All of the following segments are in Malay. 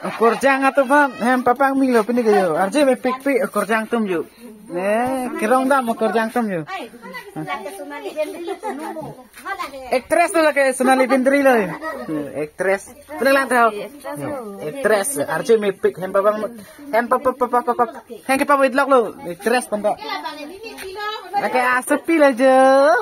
Korjang atau pam hem papang milo pini kayo. Arje me pik pik korjang tum ju. Kirong dam korjang tum ju. Ektres tu lagi Sonali Bindri lo. Ektres. Penelang tahu. Ektres. Arje me pik hem papang hem hem ke pawit lok lo. Ektres pondok. Lagi asupi lah je.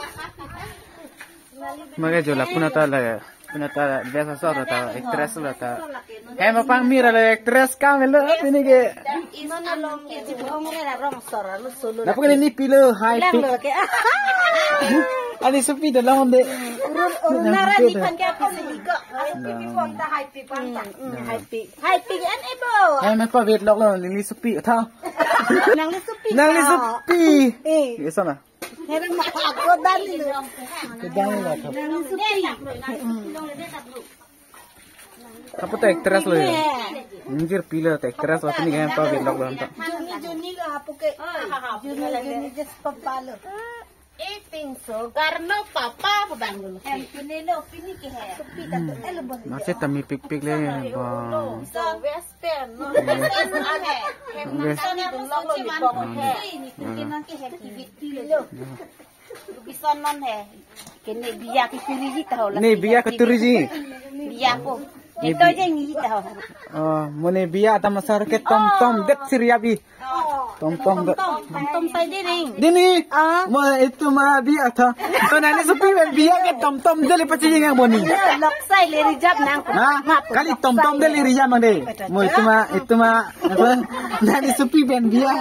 Maga jo lah punata lah. Punata biasa sore ta ektres lah ta. Hem papang mira lah ektres kami lo ini ke. Napa kali ni pilo high peak. Ani sepi dalam onde. Nara ni kan ke apa sih kok. High peak panta. High peak. High peak an ebo. Hem apa wait lok lo ni sepi tau. Nang li sepi. Nang li sepi. Ke sana. Herang mak aku dan dulu. Kedang lah tak. Nang li sepi. Apa tu ektres lo ya? Anjir pilo tu ektres waktu ni hem apa wait lok lo hantar. Juni lo apa ke? Juni just papalo. So karena papa pedang dulu. Pini lo pini ke he. Sepi tak tu elbow. Masih tami pik pik le bang. So western. Ane. Bisa ni dulu lo di bawah he. Ni nanti he TV lo. Bisa non he. Kene biya ki turiji tahu lah. Ni biya ke turiji. Biya ko. Ito je ni tahu. Oh, mone biya ta masar ke tom tom det siriabi. Tom tom det. Tom sai ding. Dini. Mo itu ma biya ta. To nani sepi biya ke tom tom deli paci yang boni. Lok sai le rijab nang. Ha? Kali tom tom deli rijab mang de. Mo itu ma apa? Nani sepi ben biya.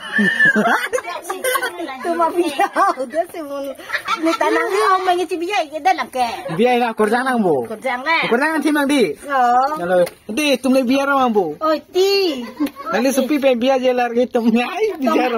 Tu ma biya. Udah sih mo. Ni tanang ni om mengi biya ke dalam ke. Biya ina korjang nang bo. Korjang lah. Korjang tim mang di. Oh. Kalau di tumle biya ram bo. Oh ti. Nani sepi ben biya je lar ke tum ai biya.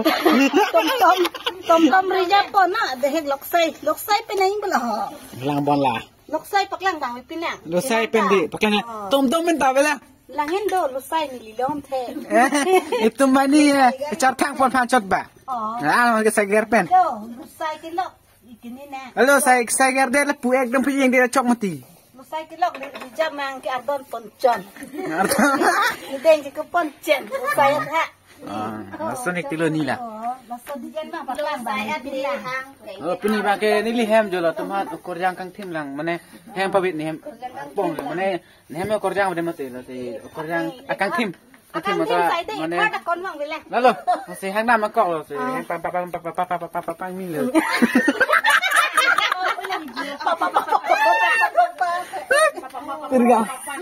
Tom rijab po na deheg lok sai penaing bala ho. Lang bon lah. Lok sai paklang dang pinang. Lo sai pendi pakanya tom tom men ta bela. Langin do lok sai ni lilom the. Itu mani char khang pon phan chot ba. Ah ke sager pen. Do lok sai ke lok ikini na. Halo sager de la pu ekdam pi yang dia chok mati. Lok sai ke lok rijab mang ke ardon poncon. Ni deng ke poncen lok sai ha. Masonik tilo ni lah. Maso di jan mah paklang saya bilang. Oh pini bangke ni li hem jolo tumat ukur jang kang tim lang mane hem pabit ni hem pong mane hem ukur jang de mate lo ti ukur jang akang tim tim mata mane lalu si hang nam makok lo si hang pang mi lo Terga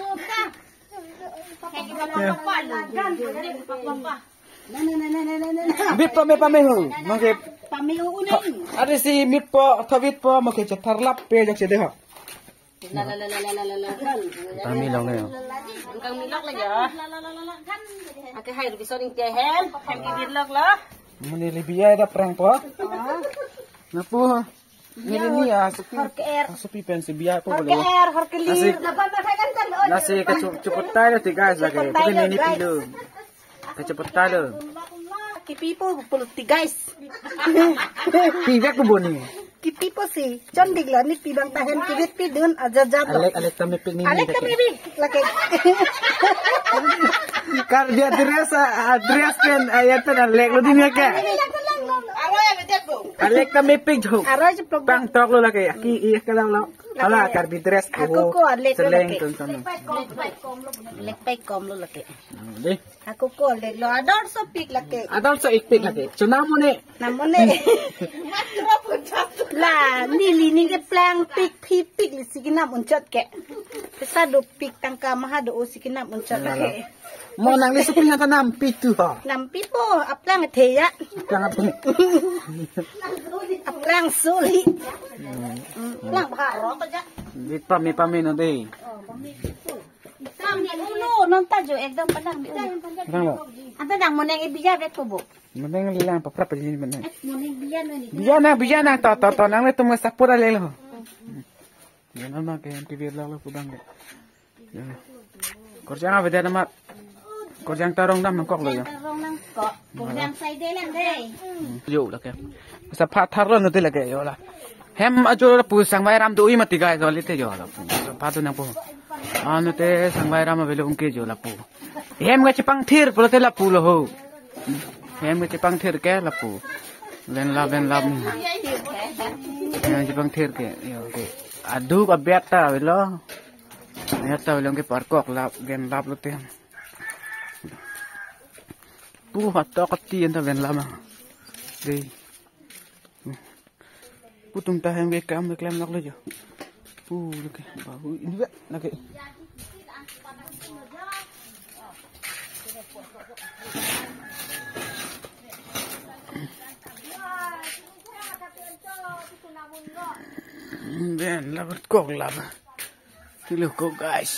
Bit pa me ho mage Pamilu unin. ada si mit po thawit po mage chathar lap pe jak se de ha La. Pamilong na yo Kang milok lagi ya. Ake hai bisa ning ke hem ki milok lo. mane libiya da prang po na po ni sepi pen si biya po bolo Harke li. nasi cepet tayo ti guys lagi pati ni pilo cepet tayo Kipipo puluti guys. pivek po boni Kipipo si John Digla ni pibang tahan kibit pidun aja alek kami pik ni Alek kami bi laki. kar dia dress pen ayatan alek lo din ya ka alek kami pik jo Aroy je plug pang tok lo lagi aki iya ka lang lo ala kar bi dress Aku ko alek lo seleng laki. tun tun Lek pai kom lo laki. de Aku ko alek lo ador so pik laki. adal sa ikpik lagi sunamo ni Namone. La ni ke plang pik li sikinam uncot ke. Pesa do pik tangka maha do sikinam uncot laki. mo nang li sukul na tanam pik tu ha Nampi po aplang theya. kang apa ni Aplang suli. Aplang bharo to ja. bit pami no de Kami ulo non tajo ekdam padang bi. kang lo Anta dang moneng ibija bet ko bo. Mending lilang papra pa din man. Moneng biyan ni. Biya na to nang le tumo sapura le lo. Yan na ke TV la pudang. Korjang ave da mat. Korjang tarong dam kok lo yo. Tarong nang kok. Korjang sai de lang de. Yo la ke. Sa pha thar lo no te la ke yo la. Hem ajo pu sang mai ram tu i mati ga zo le te yo la. Pha tu nang po. anu te sanglai rama belo ungke jo lapu hem ga chipang thir pulo te lapu lo ho hem ga chipang thir ke lapu ven lab hem chipang thir ke yo ke adu ka beta belo beta belo ke parkok lab gen lab lo te pu hatta kati enta ven lama de putum ta hem ke kam klem nak lo jo oke bahu ini be lagi ben labat kok laba kilo kok guys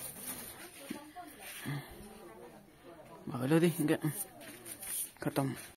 bawa lo di enggak katam